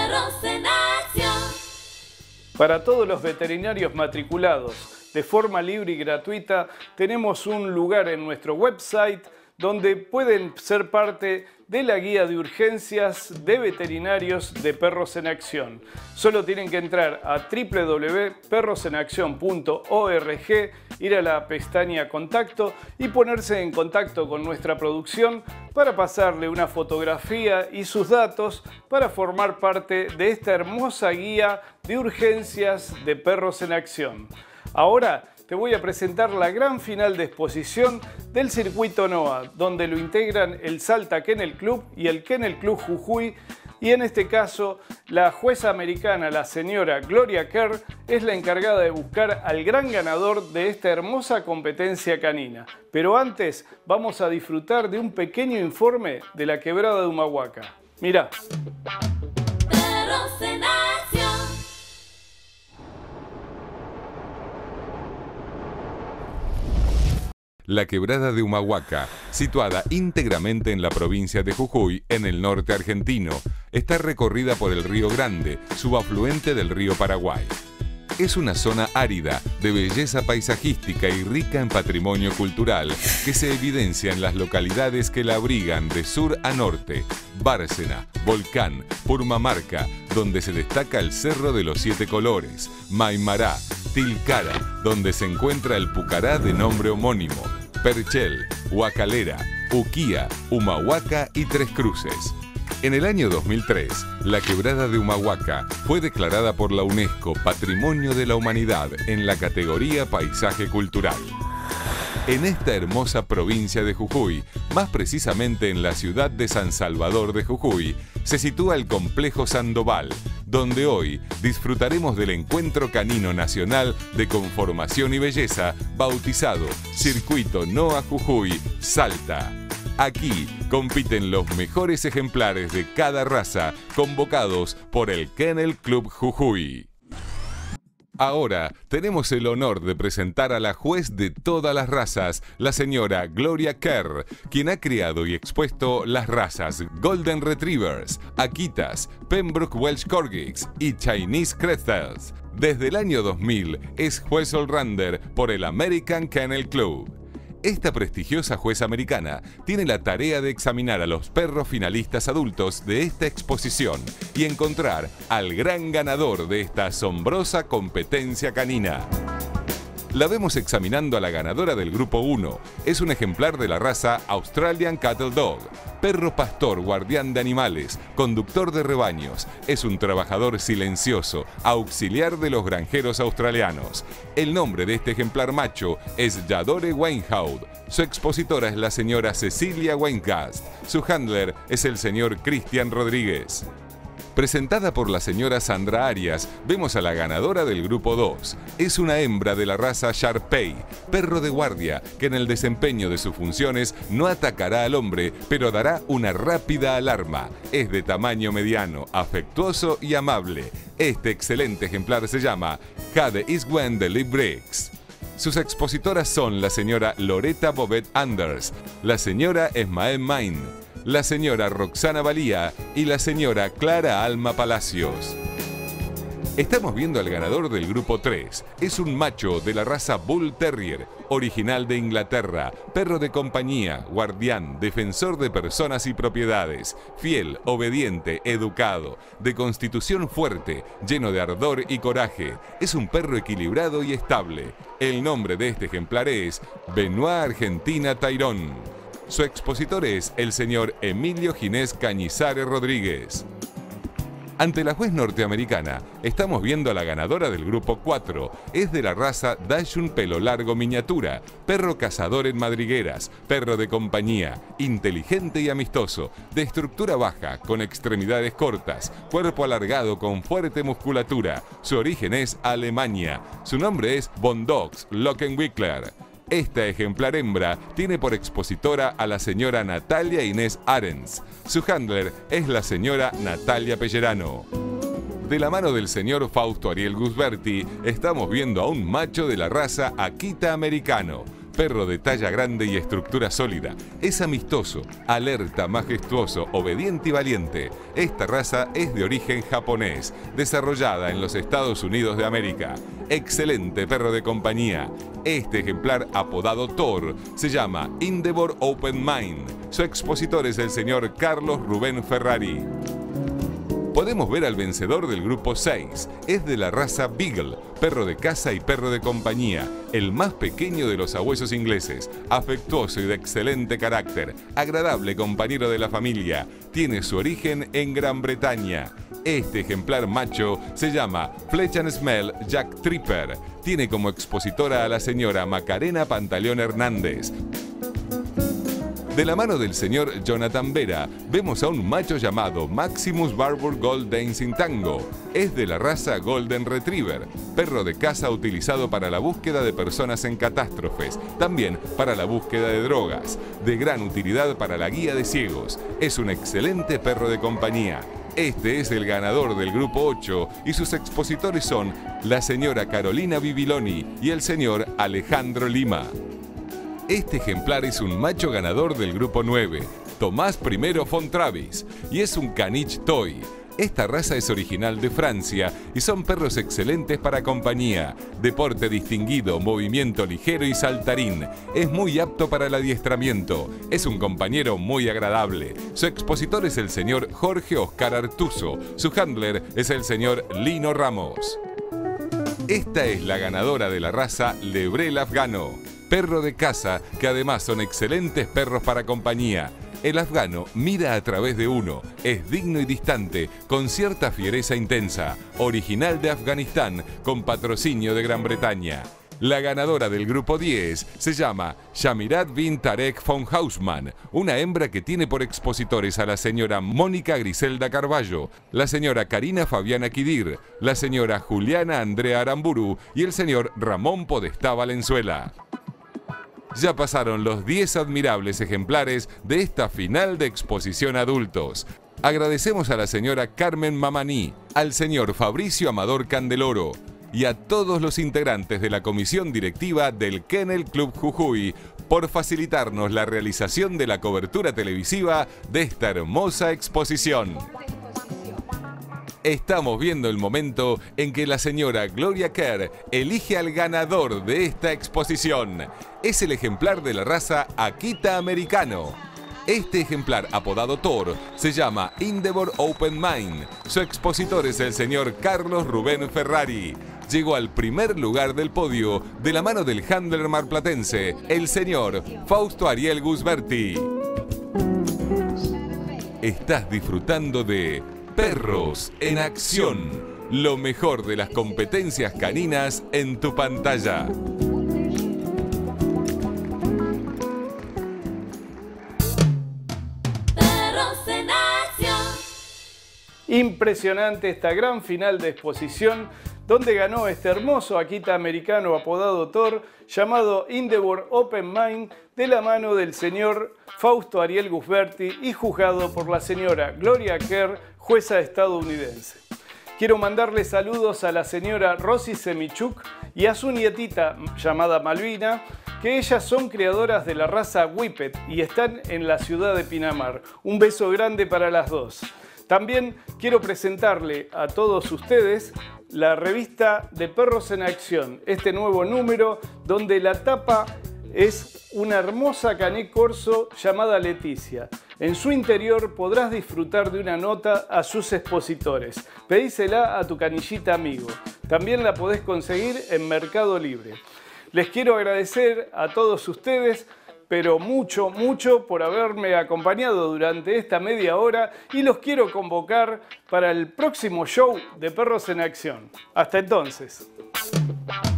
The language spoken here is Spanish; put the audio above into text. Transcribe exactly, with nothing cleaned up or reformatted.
Perros en Acción. Para todos los veterinarios matriculados de forma libre y gratuita, tenemos un lugar en nuestro website donde pueden ser parte de la guía de urgencias de veterinarios de Perros en Acción. Solo tienen que entrar a w w w punto perros en acción punto org, ir a la pestaña Contacto y ponerse en contacto con nuestra producción para pasarle una fotografía y sus datos para formar parte de esta hermosa guía de urgencias de Perros en Acción. Ahora te voy a presentar la gran final de exposición del circuito NOA, donde lo integran el Salta Kennel Club y el Kennel Club Jujuy, y en este caso la jueza americana, la señora Gloria Kerr, es la encargada de buscar al gran ganador de esta hermosa competencia canina. Pero antes vamos a disfrutar de un pequeño informe de la quebrada de Humahuaca. Mirá. Perros en Acción. La quebrada de Humahuaca, situada íntegramente en la provincia de Jujuy, en el norte argentino, está recorrida por el Río Grande, subafluente del río Paraguay. Es una zona árida, de belleza paisajística y rica en patrimonio cultural, que se evidencia en las localidades que la abrigan de sur a norte: Bárcena, Volcán, Purmamarca, donde se destaca el Cerro de los Siete Colores, Maimará, Tilcara, donde se encuentra el Pucará de nombre homónimo, Perchel, Huacalera, Uquía, Humahuaca y Tres Cruces. En el año dos mil tres, la quebrada de Humahuaca fue declarada por la UNESCO Patrimonio de la Humanidad en la categoría Paisaje Cultural. En esta hermosa provincia de Jujuy, más precisamente en la ciudad de San Salvador de Jujuy, se sitúa el Complejo Sandoval, donde hoy disfrutaremos del encuentro canino nacional de conformación y belleza bautizado Circuito NOA Jujuy Salta. Aquí compiten los mejores ejemplares de cada raza convocados por el Kennel Club Jujuy. Ahora tenemos el honor de presentar a la juez de todas las razas, la señora Gloria Kerr, quien ha criado y expuesto las razas Golden Retrievers, Akitas, Pembroke Welsh Corgis y Chinese Crestals. Desde el año dos mil es juez allrounder por el American Kennel Club. Esta prestigiosa jueza americana tiene la tarea de examinar a los perros finalistas adultos de esta exposición y encontrar al gran ganador de esta asombrosa competencia canina. La vemos examinando a la ganadora del grupo uno. Es un ejemplar de la raza Australian Cattle Dog, perro pastor, guardián de animales, conductor de rebaños. Es un trabajador silencioso, auxiliar de los granjeros australianos. El nombre de este ejemplar macho es Yadore Weinhaud. Su expositora es la señora Cecilia Weingast. Su handler es el señor Cristian Rodríguez. Presentada por la señora Sandra Arias, vemos a la ganadora del grupo dos. Es una hembra de la raza Sharpei, perro de guardia, que en el desempeño de sus funciones no atacará al hombre, pero dará una rápida alarma. Es de tamaño mediano, afectuoso y amable. Este excelente ejemplar se llama Jade Isgwen de Librex. Sus expositoras son la señora Loretta Bobet Anders, la señora Esmael Main, la señora Roxana Valía y la señora Clara Alma Palacios. Estamos viendo al ganador del grupo tres. Es un macho de la raza Bull Terrier, original de Inglaterra, perro de compañía, guardián, defensor de personas y propiedades, fiel, obediente, educado, de constitución fuerte, lleno de ardor y coraje. Es un perro equilibrado y estable. El nombre de este ejemplar es Benoit Argentina Tyrone. Su expositor es el señor Emilio Ginés Cañizares Rodríguez. Ante la juez norteamericana, estamos viendo a la ganadora del grupo cuatro. Es de la raza Dachshund Pelo Largo Miniatura, perro cazador en madrigueras, perro de compañía, inteligente y amistoso, de estructura baja, con extremidades cortas, cuerpo alargado con fuerte musculatura. Su origen es Alemania. Su nombre es Bondogs Lockenwickler. Esta ejemplar hembra tiene por expositora a la señora Natalia Inés Arens. Su handler es la señora Natalia Pellerano. De la mano del señor Fausto Ariel Gusberti, estamos viendo a un macho de la raza Akita americano, perro de talla grande y estructura sólida. Es amistoso, alerta, majestuoso, obediente y valiente. Esta raza es de origen japonés, desarrollada en los Estados Unidos de América. Excelente perro de compañía. Este ejemplar, apodado Thor, se llama Endeavour Open Mind. Su expositor es el señor Carlos Rubén Ferrari. Podemos ver al vencedor del grupo seis. Es de la raza Beagle, perro de caza y perro de compañía, el más pequeño de los sabuesos ingleses, afectuoso y de excelente carácter, agradable compañero de la familia. Tiene su origen en Gran Bretaña. Este ejemplar macho se llama Fletch and Smell Jack Tripper. Tiene como expositora a la señora Macarena Pantaleón Hernández. De la mano del señor Jonathan Vera, vemos a un macho llamado Maximus Barbour Gold Dancing Tango. Es de la raza Golden Retriever, perro de caza utilizado para la búsqueda de personas en catástrofes, también para la búsqueda de drogas, de gran utilidad para la guía de ciegos. Es un excelente perro de compañía. Este es el ganador del grupo ocho y sus expositores son la señora Carolina Bibiloni y el señor Alejandro Lima. Este ejemplar es un macho ganador del grupo nueve, Tomás I Fontravis, y es un caniche toy. Esta raza es original de Francia y son perros excelentes para compañía, deporte distinguido, movimiento ligero y saltarín. Es muy apto para el adiestramiento. Es un compañero muy agradable. Su expositor es el señor Jorge Oscar Artuso. Su handler es el señor Lino Ramos. Esta es la ganadora de la raza Lebrel Afgano, perro de caza que además son excelentes perros para compañía. El afgano mira a través de uno, es digno y distante, con cierta fiereza intensa, original de Afganistán, con patrocinio de Gran Bretaña. La ganadora del grupo diez se llama Shamirat bin Tarek von Hausmann, una hembra que tiene por expositores a la señora Mónica Griselda Carballo, la señora Karina Fabiana Quidir, la señora Juliana Andrea Aramburu y el señor Ramón Podestá Valenzuela. Ya pasaron los diez admirables ejemplares de esta final de exposición adultos. Agradecemos a la señora Carmen Mamaní, al señor Fabricio Amador Candeloro y a todos los integrantes de la comisión directiva del Kennel Club Jujuy por facilitarnos la realización de la cobertura televisiva de esta hermosa exposición. Estamos viendo el momento en que la señora Gloria Kerr elige al ganador de esta exposición. Es el ejemplar de la raza Akita americano. Este ejemplar, apodado Thor, se llama Endeavour Open Mind. Su expositor es el señor Carlos Rubén Ferrari. Llegó al primer lugar del podio de la mano del handler marplatense, el señor Fausto Ariel Gusberti. Estás disfrutando de Perros en Acción, lo mejor de las competencias caninas en tu pantalla. Perros en acción. Impresionante esta gran final de exposición donde ganó este hermoso Akita americano apodado Thor, llamado Endeavour Open Mind, de la mano del señor Fausto Ariel Gusberti y juzgado por la señora Gloria Kerr, jueza estadounidense. Quiero mandarle saludos a la señora Rosy Semichuk y a su nietita llamada Malvina, que ellas son criadoras de la raza Whippet y están en la ciudad de Pinamar. Un beso grande para las dos. También quiero presentarle a todos ustedes la revista de Perros en Acción, este nuevo número donde la tapa es una hermosa cané corso llamada Leticia. En su interior podrás disfrutar de una nota a sus expositores. Pedísela a tu canillita amigo. También la podés conseguir en Mercado Libre. Les quiero agradecer a todos ustedes, pero mucho, mucho por haberme acompañado durante esta media hora y los quiero convocar para el próximo show de Perros en Acción. Hasta entonces.